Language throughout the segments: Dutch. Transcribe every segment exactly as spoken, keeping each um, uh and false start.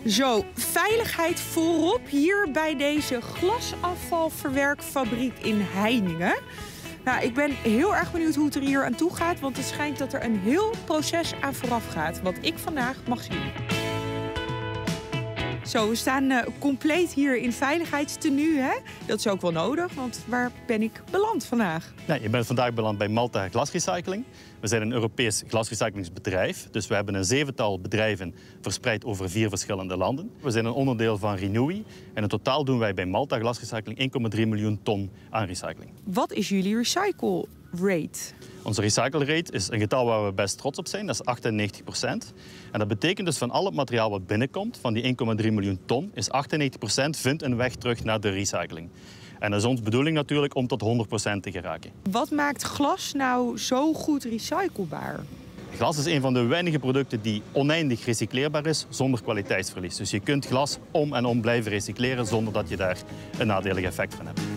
Zo, veiligheid voorop hier bij deze glasafvalverwerkfabriek in Heiningen. Nou, ik ben heel erg benieuwd hoe het er hier aan toe gaat, want het schijnt dat er een heel proces aan vooraf gaat, wat ik vandaag mag zien. Zo, we staan uh, compleet hier in veiligheidstenue, hè? Dat is ook wel nodig, want waar ben ik beland vandaag? Ja, je bent vandaag beland bij Maltha Glasrecycling. We zijn een Europees glasrecyclingsbedrijf, dus we hebben een zevental bedrijven verspreid over vier verschillende landen. We zijn een onderdeel van Renewi en in totaal doen wij bij Maltha Glasrecycling één komma drie miljoen ton aan recycling. Wat is jullie recycle rate? Onze recycle rate is een getal waar we best trots op zijn, dat is achtennegentig procent. En dat betekent dus van al het materiaal wat binnenkomt, van die één komma drie miljoen ton, is achtennegentig procent vindt een weg terug naar de recycling. En dat is onze bedoeling natuurlijk om tot honderd procent te geraken. Wat maakt glas nou zo goed recyclebaar? Glas is een van de weinige producten die oneindig recycleerbaar is zonder kwaliteitsverlies. Dus je kunt glas om en om blijven recycleren zonder dat je daar een nadelig effect van hebt.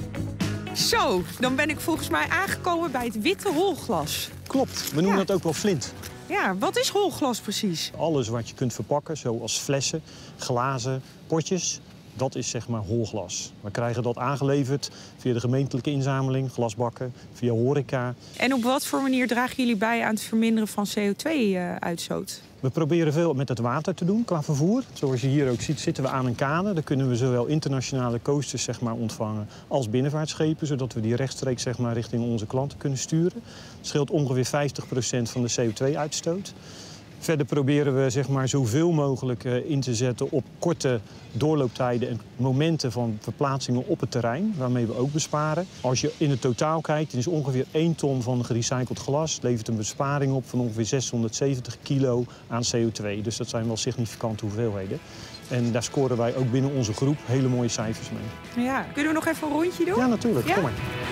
Zo, dan ben ik volgens mij aangekomen bij het witte holglas. Klopt, we noemen Ja. dat ook wel flint. Ja, wat is holglas precies? Alles wat je kunt verpakken, zoals flessen, glazen, potjes, dat is zeg maar holglas. We krijgen dat aangeleverd via de gemeentelijke inzameling, glasbakken, via horeca. En op wat voor manier dragen jullie bij aan het verminderen van C O twee uitstoot? We proberen veel met het water te doen qua vervoer. Zoals je hier ook ziet zitten we aan een kade. Daar kunnen we zowel internationale coasters zeg maar, ontvangen als binnenvaartschepen, zodat we die rechtstreeks zeg maar, richting onze klanten kunnen sturen. Het scheelt ongeveer vijftig procent van de C O twee uitstoot. Verder proberen we zeg maar, zoveel mogelijk uh, in te zetten op korte doorlooptijden en momenten van verplaatsingen op het terrein, waarmee we ook besparen. Als je in het totaal kijkt, dan is ongeveer één ton van gerecycled glas levert een besparing op van ongeveer zeshonderdzeventig kilo aan C O twee. Dus dat zijn wel significante hoeveelheden. En daar scoren wij ook binnen onze groep hele mooie cijfers mee. Ja, kunnen we nog even een rondje doen? Ja, natuurlijk. Ja? Kom maar.